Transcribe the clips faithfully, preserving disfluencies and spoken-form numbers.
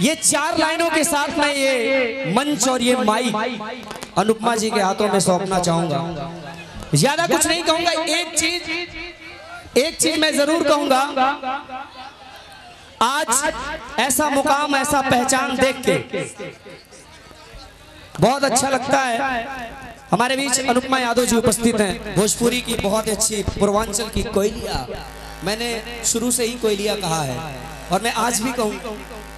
ये चार लाइनों के साथ मैं ये मंच और ये माइक अनुपमा जी के हाथों में सौंपना चाहूंगा। ज्यादा कुछ नहीं कहूंगा, एक चीज एक चीज मैं जरूर कहूंगा। आज ऐसा मुकाम, ऐसा पहचान देख के बहुत अच्छा लगता है। हमारे बीच अनुपमा यादव जी उपस्थित हैं, भोजपुरी की बहुत अच्छी, पूर्वांचल की कोयलिया। मैंने शुरू से ही कोयलिया कहा है और मैं आज भी कहूंगा।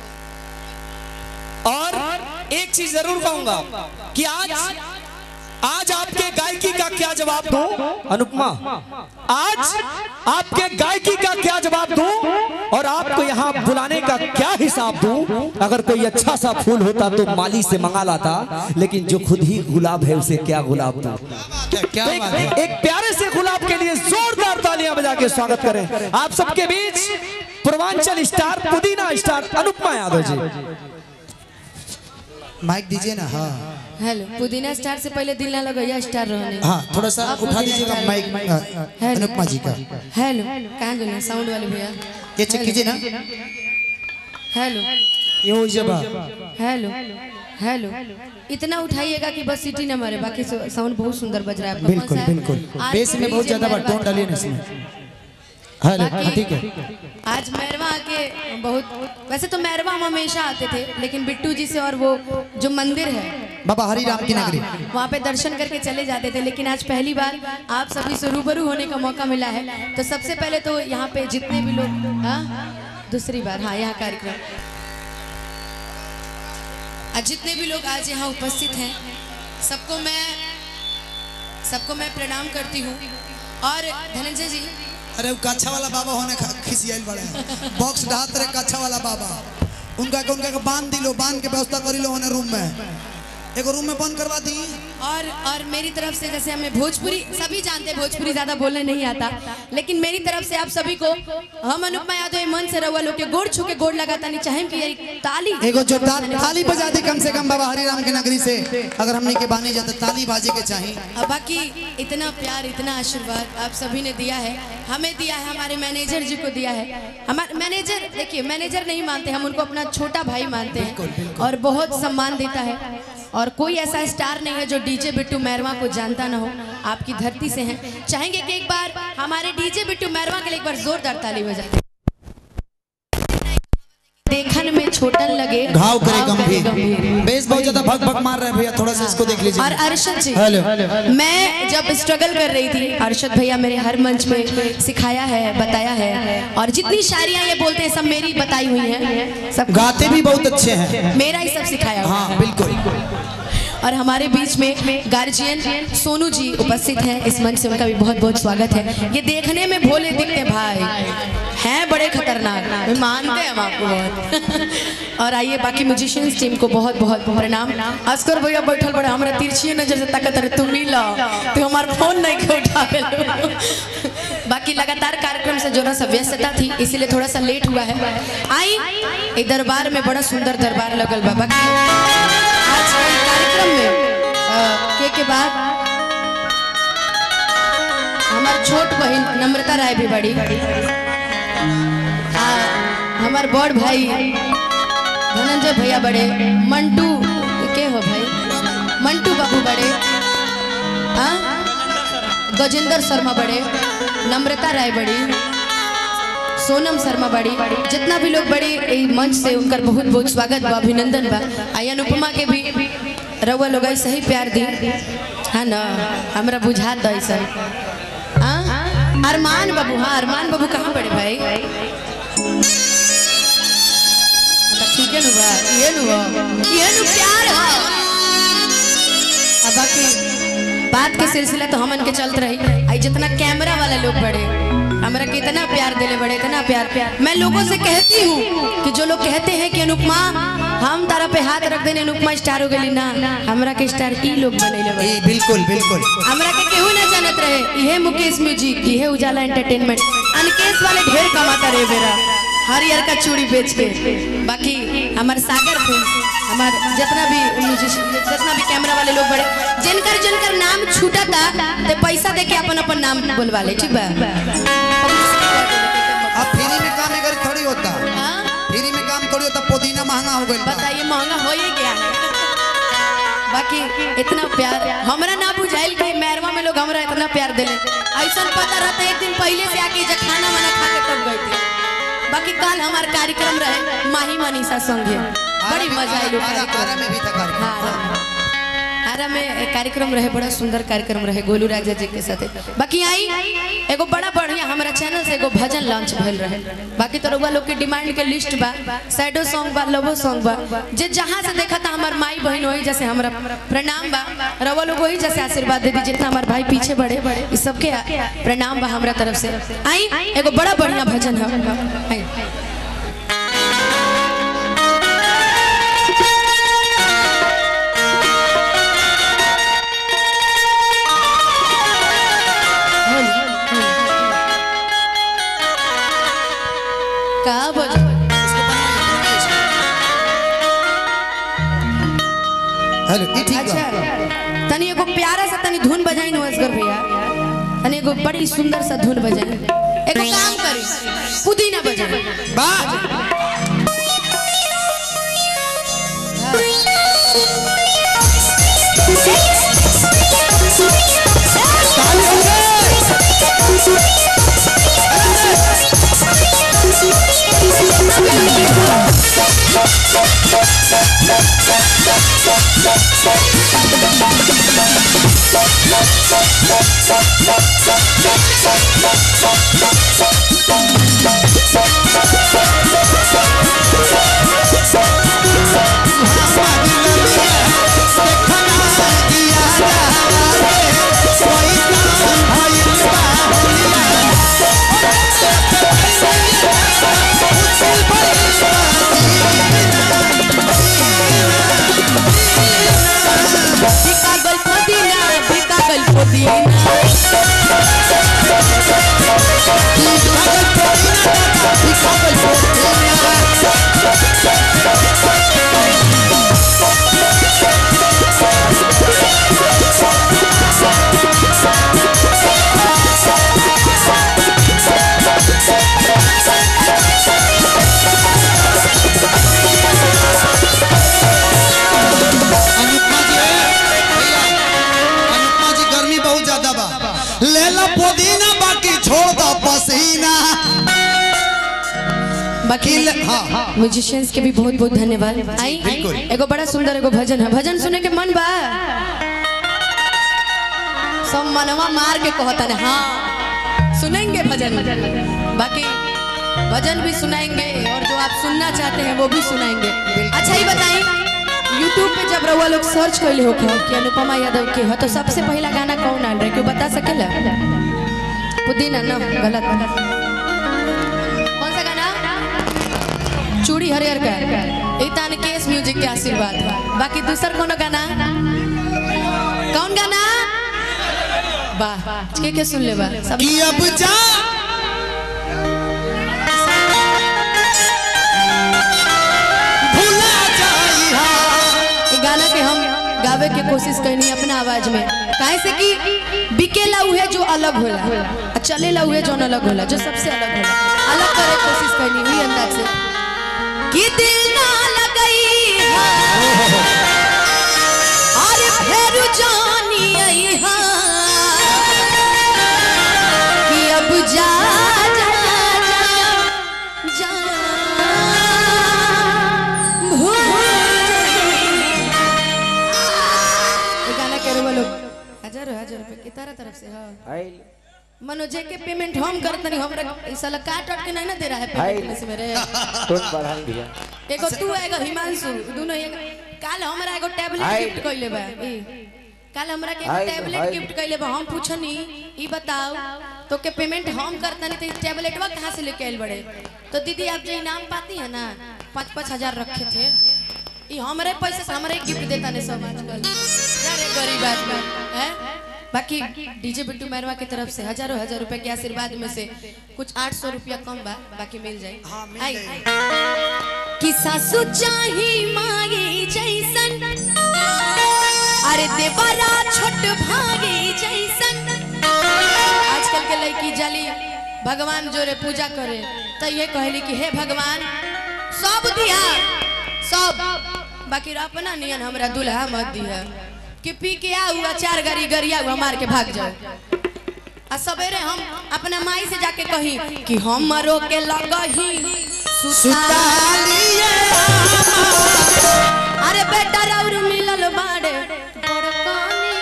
और एक चीज जरूर कहूंगा कि आज आज आपके गायकी का क्या जवाब दूं अनुपमा, आज आपके गायकी का क्या जवाब दूं और आपको यहाँ बुलाने का क्या हिसाब दूं। अगर कोई अच्छा सा फूल होता तो माली से मंगा लाता, लेकिन जो खुद ही गुलाब है उसे क्या गुलाब दूं। क्या एक, एक, एक प्यारे से गुलाब के लिए जोरदार तालियां बजा के स्वागत करें आप सबके बीच Purvanchal star, Pudina star Anupama Yadav ji. Mike दीजिए ना। हाँ हेलो, पुदीना स्टार से पहले दिल ना लगाइए, स्टार रहने। हाँ थोड़ा सा उठा दीजिएगा माइक अनुपमा जी का। हेलो, कहाँ गए साउंड वाले भैया? ये चेक कीजिए ना। हेलो, ये हो जबा। हेलो हेलो, इतना उठाइएगा कि बस सीटी ना मारे, बाकी साउंड बहुत सुंदर बज रहा है। बिल्कुल बिल्कुल, बेस में बहुत ज्यादा टोन डालिए ना इसमें। हेलो, ठीक है। आज मैरवा आके बहुत, वैसे तो मैरवा हम हमेशा आते थे, लेकिन बिट्टू जी से और वो जो मंदिर है बाबा हरी राम की नगरी, वहाँ पे दर्शन करके चले जाते थे। लेकिन आज पहली बार आप सभी से रूबरू होने का मौका मिला है। तो सबसे पहले तो यहाँ पे जितने भी लोग, हाँ दूसरी बार, हाँ यहाँ कार्यक्रम, आज जितने भी लोग आज यहाँ उपस्थित हैं सबको मैं सबको मैं प्रणाम करती हूँ। और धनंजय जी, अरे वो काछा वाला बाबा होने खिसियाल बड़े बॉक्स ढात रहे काछा वाला बाबा, उनका उनका का बांध दिलो, बांध के व्यवस्था करी लो होने रूम में, एक रूम में बंद करवा दी। और और मेरी तरफ से, जैसे हमें भोजपुरी सभी जानते हैं, भोजपुरी ज्यादा बोलने नहीं आता, लेकिन मेरी तरफ से आप सभी को हम अनुपमा यादव मन से रवा लोग के गोड़ छू के गोड़ लगाता नहीं चाहे कि ये ताली एगो जो ताली बजा दी कम से कम बाबा हरी राम की नगरी से, अगर हमने के बानी जाते ताली बाजे के चाहिए। अब बाकी इतना प्यार, इतना आशीर्वाद आप सभी ने दिया है, हमें दिया है, हमारे मैनेजर जी को दिया है। हमारे मैनेजर, देखिए मैनेजर नहीं मानते हम उनको, अपना छोटा भाई मानते हैं और बहुत सम्मान देता है। और कोई ऐसा स्टार नहीं है जो डीजे बिट्टू मैरवा को जानता ना हो, आपकी धरती से हैं। चाहेंगे कि एक बार हमारे डीजे बिट्टू मैरवा के लिए एक बार जोरदार ताली बजाएं। देखन में छोटन लगे, घाव करे गंभीर, बेस बहुत ज्यादा भग भग मार रहे हैं भैया, थोड़ा सा इसको देख लीजिए। और अरशद जी, मैं जब स्ट्रगल कर रही थी, अरशद भैया मेरे हर मंच में सिखाया है, बताया है, और जितनी शायरियां ये बोलते हैं सब मेरी बताई हुई हैं, सब गाते भी बहुत अच्छे हैं, मेरा ही सब सिखाया। हाँ बिल्कुल। और हमारे बीच में गार्जियन सोनू जी उपस्थित हैं, इस मंच से उनका भी बहुत बहुत स्वागत है। ये देखने में भोले दिखते भाई हैं, बड़े खतरनाक, मानते हैं हम आपको बहुत। और आइए बाकी म्यूजिशियंस टीम को बहुत बहुत प्रणाम। अस्कर भैया बैठल बड़े हमारा तिरछी नजर से ताकत रहे, तुम मिला तो हमारा फोन नहीं के उठा। बाकी लगातार कार्यक्रम से जो ना सब व्यस्तता थी, इसीलिए थोड़ा सा लेट हुआ है। आई इस दरबार में बड़ा सुंदर दरबार लगल बा। बाकी आज कार्यक्रम में के के बाद हमार छोट बहन नम्रता राय भी बड़ी, हमार बड़ भाई धनंजय भैया बड़े, मंटू के हो भाई, मंटू बाबू बड़े, गजेंद्र शर्मा बड़े, नम्रता राय बड़ी, सोनम शर्मा बड़ी, जितना भी लोग बड़ी मंच से उनका बहुत बहुत स्वागत बा, अभिनंदन बा। आई अनुपमा के भी रउआ लोग सही प्यार दी है ना, हमरा बुझा दो सर। अरमान बाबू, हाँ अरमान बाबू कहाँ बड़े भाई? ठीक है नुबा, ये नुबा, ये नु प्यार है। अब बाकी बात के सिलसिला तो हमन के चलते रही। आई जितना कैमरा वाला लोग बड़े हमरा कितना प्यार दिले बड़े, इतना प्यार प्यार मैं लोगों से कहती हूँ कि जो लोग कहते हैं कि अनुपमा हम तारा पे हाथ रख देने अनुपमा स्टार हो गई ना, हमरा के स्टार ई लोग बनेले बड़े। बिल्कुल बिल्कुल, हमरा के केहू ना जानत रहे, इहे मुकेश म्यूजिक, इहे उजाला एंटरटेनमेंट, अनकेश वाले ढेर कमाता रहे बेरा हरियर का चूड़ी बेच के। बाकी हमारे सागर फिल्म, हमारे जितना भी जितना भी कैमरा वाले लोग बड़े, जिनकर जिनकर नाम छूटा था ते पैसा देके अपन अपन नाम बोलवा ले, ठीक बा? अब फ्री में काम अगर थोड़ी होता, फ्री में काम करियो तो पुदीना महंगा हो गई। बताइए महंगा हो ही गया है। बाकी इतना प्यार हमरा ना बुझाइल कि मेहरवा में लोग हमरा इतना प्यार देले। ऐसा पता रहता एक दिन पहले से आके जे खाना वाना खा के तब गए थे। बाकी कल हमारा कार्यक्रम रहे माही मनीषा संगे, बड़ी मजा आई। आरा में भी था कार्यक्रम। आरा में कार्यक्रम रहे, बड़ा सुंदर कार्यक्रम रहे गोलू राजा जी के साथ। बाकी आई एगो बड़ा बढ़िया हमारा चैनल से एगो भजन लॉन्च भेल रहे। बाकी तो रउआ लोग के डिमांड के लिस्ट बा, सैडो सॉन्ग बा, लवो सॉन्ग बा, जे जहां से देखा था हमार माई बहन वही जैसे हमरा प्रणाम बा। रउआ लोग वही जैसे आशीर्वाद दे दी, जितना हमार भाई पीछे बढ़े इस सबके प्रणाम बा हमरा तरफ से। आई एगो बड़ा बढ़िया भजन है। का बोल हेलो ये ठीक अच्छा तनी एगो प्यारा सा तनी धुन बजाई नो असगर भैया, तनी एगो बड़ी सुंदर सा धुन बजाई। एगो काम करी पुदीना बजाई। वाह म्यूजिशियंस के भी बहुत बहुत धन्यवाद। आई एगो बड़ा सुंदर एगो भजन है। भजन सुने के मन बा, सब मनवा मार के कहता है हाँ सुनेंगे भजन। बाकी भजन भी सुनाएंगे और जो आप सुनना चाहते हैं वो भी सुनाएंगे। अच्छा ही बताइए यूट्यूब पे जब रउआ लोग सर्च कैले हो कि अनुपमा यादव के हो तो सबसे पहला गाना कौन आल रहे, क्यों बता सकेला? पुदीना ना, गलत। कौन सा गाना? चूड़ी हरियर का इतान केस म्यूजिक के आशीर्वाद। बाकी दूसर कोनो गाना कौन गाना? वाह के के सुन ले बा सब अब जा भुला जाई हा। ये गाना के हम गावे के कोशिश करनी अपना आवाज में, काहे से कि बिकेला उहे जो अलग होला और चलेला उहे जो अलग होला, जो सबसे अलग होला, अलग करे कोशिश करनी हुई अंदाज से कि दिल ना लगई हा अरे फेर जानी आई हा कि अब जा जा जा जा भूल ये गाना के रोवा लोग हजारों हजार रुपए की तरह तरफ से हां मनोजे के पेमेंट हम करत नहीं, हमरा ई साला काट काट के नहीं ना दे रहा है पेमेंट में से मेरे टोन बढ़ाई दिया। एगो तू एगो हिमांशु दोनों एक काल हमरा एगो टैबलेट गिफ्ट कइले बा। ई काल हमरा के एगो टैबलेट गिफ्ट कइले बा। हम पूछनी ई बताओ तो के पेमेंट हम करत नहीं तो टैबलेटवा कहां से लेके आइल बड़े? तो दीदी आप जो इनाम पाती है ना पाँच पाँच हजार रखे थे, ई हमरे पैसे से हमरे गिफ्ट देता ने सब आजकल अरे गरीब आदमी है। बाकी डीजे बिट्टू मेहरवा की तरफ से हजारों हजार रुपए के आशीर्वाद में से कुछ आठ सौ रुपया कम बा, बाकी मिल जाए। हाँ, आई कि सासु चाही माई जैसन अरे देवरा छोट भाई जैसन। आजकल के लड़की जाली भगवान जोरे पूजा करे तो ये कहली कि हे भगवान सब दिया सब बाकी अपना नियन हमरा दुल्हा मत दिया कि पी के आ हुआ चार गाड़ी गरिया हुआ मार के भाग जाओ आ सवेरे हम अपना माई से जाके कही कि हम मरो के लगही सुतालिए अरे बेटा राउर मिलल बाड़े बड़कानी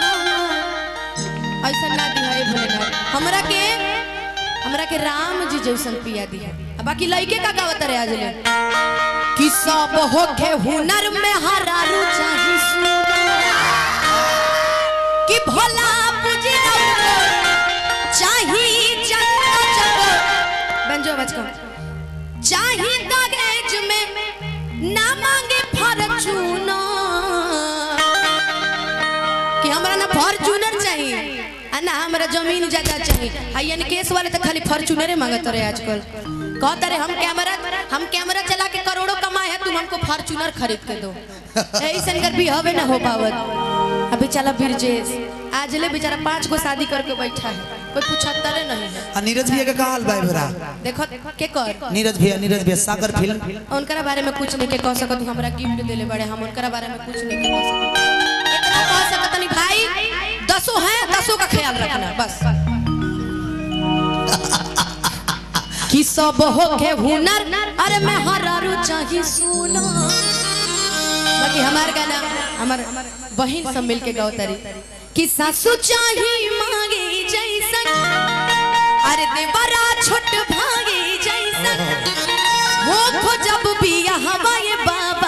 कहां ऐसा ना दिया ए भोलेनाथ हमरा के हमरा के राम जी जैसन पिया दिया बाकी लइके का गावत रे आज ले कि सब होके हुनर में हरारू चाही सुना कि भोला पूजी चाही जन्नत जब बंजो बचको चाही दहेज में ना मांगे फॉर्च्यूनर कि हमरा ना फॉर्च्यूनर चाहिए ना हमरा जमीन ज्यादा चाहिए आ यानी केस वाले तो खाली फॉर्च्यूनर मांगत रहे आजकल कहते रहे हम कैमरा हम कैमरा चला के करोड़ों कमाए हैं तुम हमको फॉर्च्यूनर खरीद के दो ऐसा भी हवे ना हो पावत अभी चला बिरजेश आज ले बेचारा पांच को शादी करके बैठा है कोई पूछता नहीं है आ नीरज भैया का हाल भाई भरा देखो के कर नीरज भैया नीरज भैया सागर फिल्म उनकरा बारे में कुछ नहीं के कह सकत तू हमरा गिफ्ट देले बड़े हम उनकरा बारे में कुछ नहीं के कह सकत इतना कह सकत नहीं भाई दसों हैं दसों का ख्याल रखना बस कि सब होके हुनर अरे मैं हरारू चाही सुना बाकी हमार गाना हमार बहन सब मिल के गावतारी कि सासू चाही मांगे जैसन अरे देवरा छोट भागे जैसन वो खो जब बिया हवाए बाबा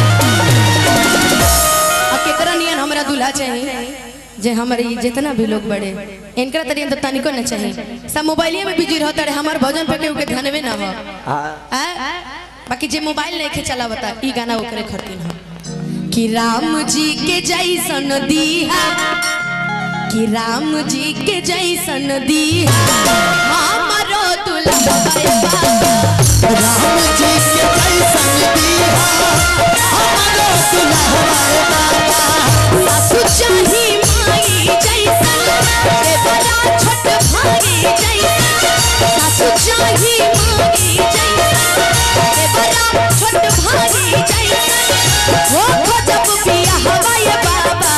अब केकरा नियन हमरा दूल्हा चाहिए जे हमारे जितना भी लोग बड़े इनकरा तरियन तो तनिको न चाहिए सब मोबाइलिया में बिजी रहता रे हमार भजन पे केहू के ध्यान में ना हो हां बाकी जे मोबाइल नहीं के चलावता ई गाना ओकरे खरतीन हो कि राम जी के जैसन दीहा कि राम जी के जैसन दीहा हमारो दुल्हा राम जी के जैसन दीहा हमारो दुल्हा सासू चाही माई जैसन देवरा छोट भागी जैसन सासू चाही माई जैसन देवरा छोट भागी जैसन वो को जब पिया हवाए बाबा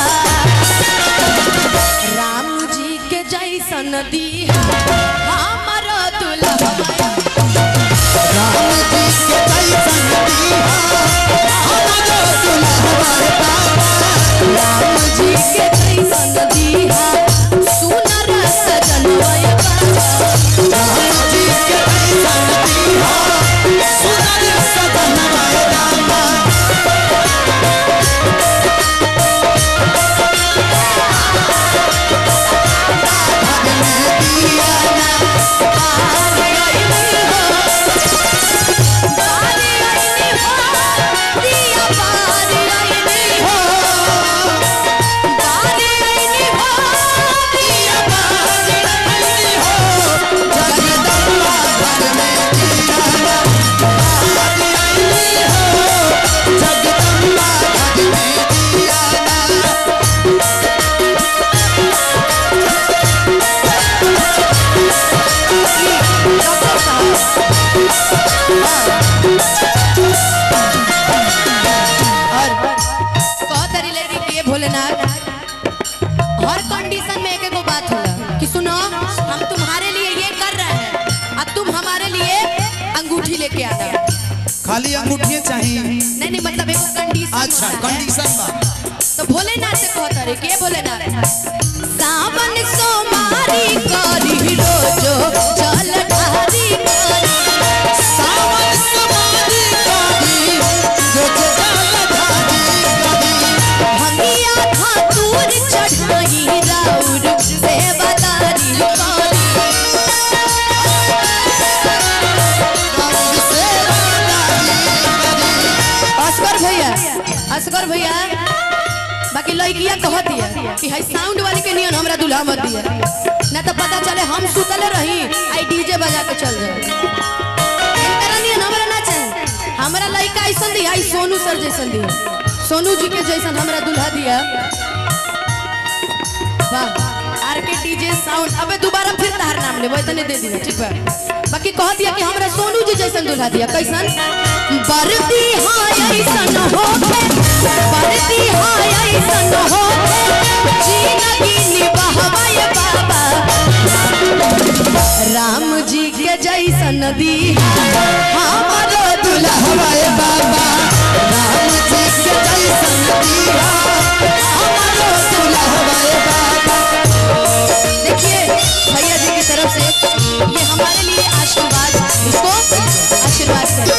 राम जी के जैसन दीहा हमारो दुल्हा राम जी के जैसन दीहा हमारो दुल्हा राम जी के जैसन दीहा सुनर सजनवाए बाबा राम जी के जैसन दीहा सुनर सजनवाए बाबा हर कंडीशन में एक एक बात होला कि सुनो हम तुम्हारे लिए ये कर रहे हैं अब तुम हमारे लिए अंगूठी लेके आना खाली अंगूठी चाहिए नहीं नहीं मतलब एक कंडीशन अच्छा कंडीशन बा तो भोलेनाथ से कहता रे के भोलेनाथ सावन सोमारी करी रोजो चल ढारी करी सावन सोमारी करी रोजो चल ढारी करी हमिया खातूर चढ़ाई राउर सेवादारी करी असगर भैया असगर भैया बाकी लड़किया कहत दिया कि हाई साउंड वाली के नियन हमरा दुल्हा मत दिया ना तो पता चले हम सुतले रही आई डीजे बजा के चल जाए इनकरा नियन हमरा ना चाहिए हमरा लड़का ऐसा दिया आई सोनू सर जैसा दिया सोनू जी के जैसा हमरा दुल्हा दिया वाह आर के डीजे साउंड अबे दोबारा फिर तार नाम ले वो इतने दे दिया ठीक बा बाकी कह दिया कि हमरा सोनू जी जैसा दुल्हा दिया कैसन बरती हाय सन होके बरती हाय सन होके जिंदगी निभावे बाबा राम जी के जैसन दी हमारो दुल्हवा बाबा राम जी के जैसन दी हमारो दुल्हवा बाबा। देखिए भैया जी की तरफ से ये हमारे लिए आशीर्वाद, इसको आशीर्वाद करें।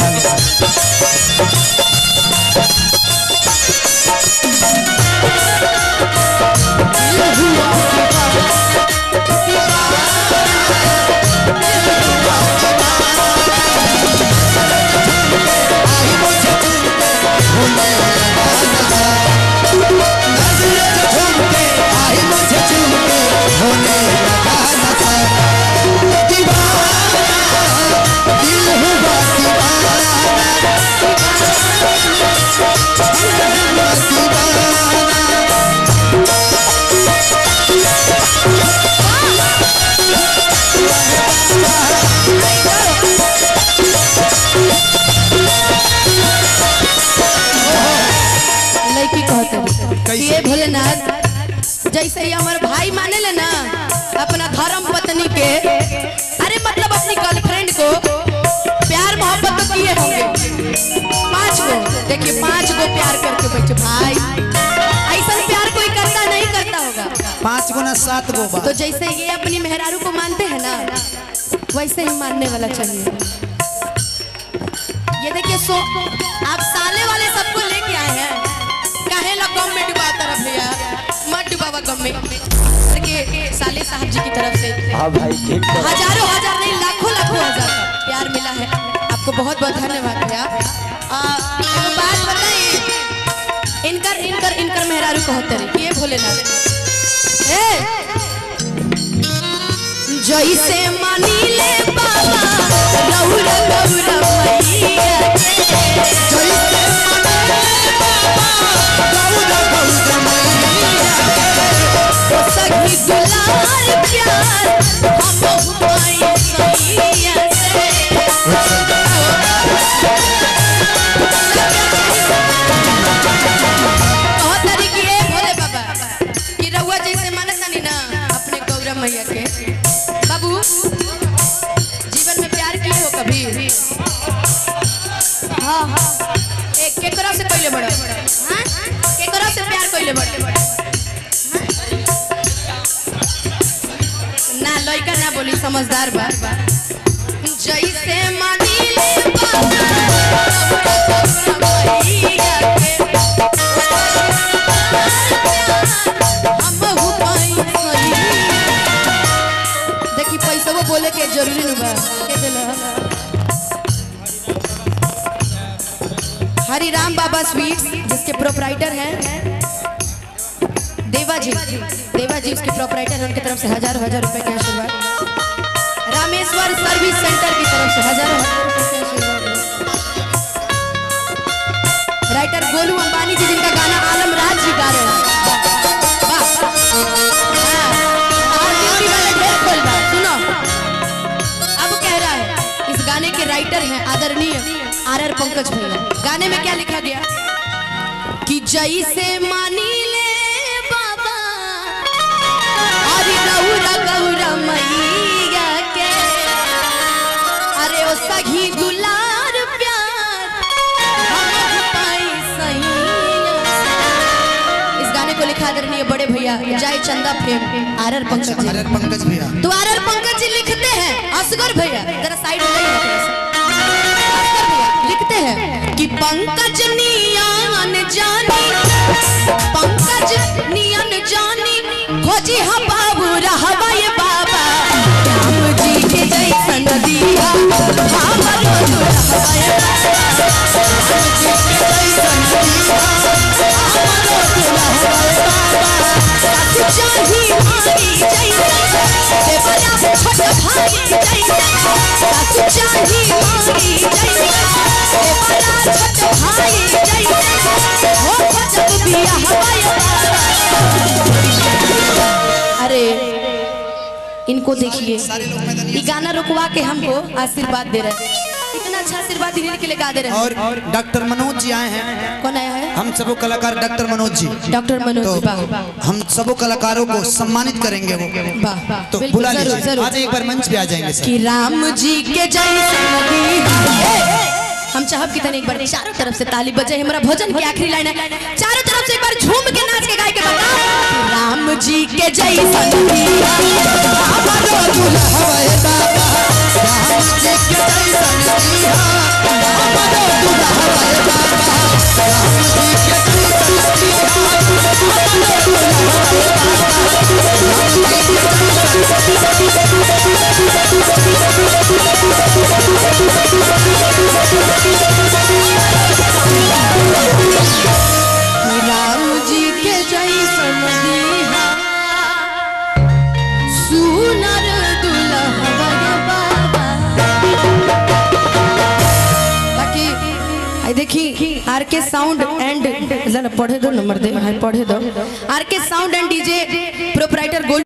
ये भोलेनाथ जैसे ही हमारे भाई माने ले ना अपना धर्म पत्नी के, अरे मतलब अपनी गर्लफ्रेंड को प्यार मोहब्बत तो किए होंगे पांच गो। देखिए पांच गो प्यार करके बैठे भाई, ऐसा प्यार कोई करता नहीं करता होगा। पांच गो ना सात गो बा। तो जैसे ये अपनी मेहरारू को मानते हैं ना वैसे ही मानने वाला चाहिए। ये देखिए सो आप साले वाले सबको लेके आए हैं, काहे ला गम में डुबाता रह भैया, मत डुबावा गम में। देखिए साले साहब जी की तरफ से हाँ भाई ठीक है। हजारों हजार नहीं लाखों लाखों हजार प्यार मिला है आपको, बहुत बहुत धन्यवाद भैया। एक बात बताइए, इनकर इनकर इनकर मेहरारू कहते रहे ये भोलेनाथ जैसे मानी ले बाबा गौरा गौरा मैया जैसे सखी दुलार प्यार हम हुआई सैया से। बहुत तरीके भोले बाबा कि रउआ जैसे मानत नहीं ना अपने गौरा मैया के। बाबू जीवन में प्यार किए हो कभी? हाँ हाँ एक केकरा से पहले बड़ा, हाँ केकरा से प्यार कोई ले बड़ा ना लड़का ना बोली समझदार बा। जैसे मानी ले बाबा हम हुआई सैया। देखी पैसा वो बोले के जरूरी नहीं बा के देला। हरि राम बाबा स्वीट्स जिसके प्रोपराइटर हैं देवा जी, देवा जी उसके प्रोपराइटर हैं, उनकी तरफ से हजारों हजार रुपए के आशीर्वाद। रामेश्वर सर्विस सेंटर की तरफ से हजारों हजार रुपए के आशीर्वाद। राइटर गोलू अंबानी जी जिनका गाना आलम राज जी गा रहे हैं। सुनो अब कह रहा है इस गाने के राइटर हैं आदरणीय आर आर पंकज भैया। गाने में क्या लिखा गया कि जैसे मानी ले बाबा अरे गौरा गौरा मैया के, अरे ओ सही दुलार प्यार हम पाई सैया। इस गाने को लिखा आदरणीय बड़े भैया Jai Chanda fame R R Pankaj R R Pankaj भैया। तो आर आर पंकज जी लिखते हैं, असगर भैया जरा साइड हो जाइए, लिखते हैं कि पंकज नियान जानी पंकज नियन जानी खोजी हा बाबू रहबा ये बाबा राम जी के जैसन दिया हमरो रहबा ये बाबा राम जी के जैसन दिया हमरो रहबा ये बाबा। साथ चाही मारी जैसन देवरा छोट भाई जैसन, साथ चाही मारी जैसन देवरा छोट भाई जैसन हो जब बिया हवाई। अरे इनको देखिए ये गाना रुकवा के हमको आशीर्वाद दे रहे हैं। इतना अच्छा आशीर्वाद देने के लिए गा दे रहे हैं। और डॉक्टर मनोज जी आए हैं। कौन आया है? हम सबो कलाकार डॉक्टर मनोज जी। डॉक्टर मनोज तो जी, वाह वाह हम सबो कलाकारों को सम्मानित करेंगे वो। वाह वाह, तो बिल्कुल, बुला जरूर, लीजिए, जरूर। आज एक बार मंच पे आ जाएंगे सर। कि राम जी के जैसे नदी। हम चाहब कि तने एक बार चारों तरफ से ताली बजे। हमारा भजन की आखिरी लाइन है, चारों तरफ से एक बार झूम के नाच के गाय के बताओ। राम जी के जैसा नदी हमारो दुल्हा है बाबा। राम जी के जैसा नदी हमारो दुल्हा है बाबा। राम जी के जैसा नदी हमारो दुल्हा है राम जी के जैसा नदीहा सुनर दुल्हा बाबा। बाकी आई देखी आर के साउंड एंड पढ़े दो नंबर दे, पढ़े दो R K sound and DJ proprietor gold.